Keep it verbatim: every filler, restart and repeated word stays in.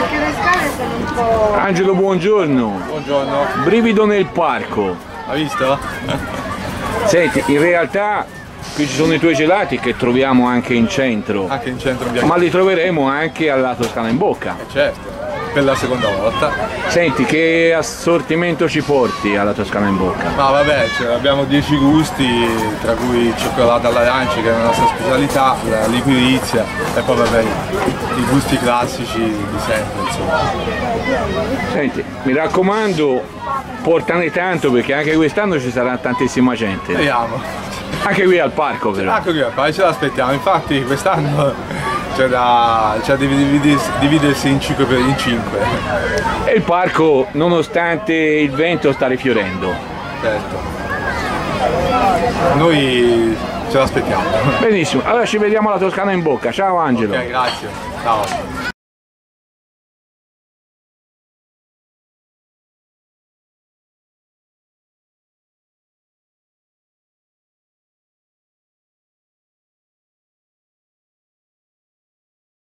perché le scale sono un po'... Angelo, buongiorno. Buongiorno. Brivido nel parco. Hai visto? Senti, in realtà qui ci sono i tuoi gelati che troviamo anche in centro. Anche in centro in Ma li troveremo anche alla Toscana in Bocca. Eh certo, per la seconda volta. Senti, che assortimento ci porti alla Toscana in Bocca? Ma vabbè, cioè, abbiamo dieci gusti, tra cui cioccolata all'arancia che è la nostra specialità, la liquirizia e poi vabbè i gusti classici di sempre, insomma. Senti, mi raccomando, portane tanto perché anche quest'anno ci sarà tantissima gente. Vediamo. Anche qui al parco però. Ecco qui, poi ce l'aspettiamo, infatti quest'anno c'è da, c'è da dividersi, dividersi in cinque per in cinque. E il parco, nonostante il vento, sta rifiorendo. Certo. Noi ce l'aspettiamo. Benissimo, allora ci vediamo alla Toscana in Bocca. Ciao Angelo. Ok, grazie. Ciao.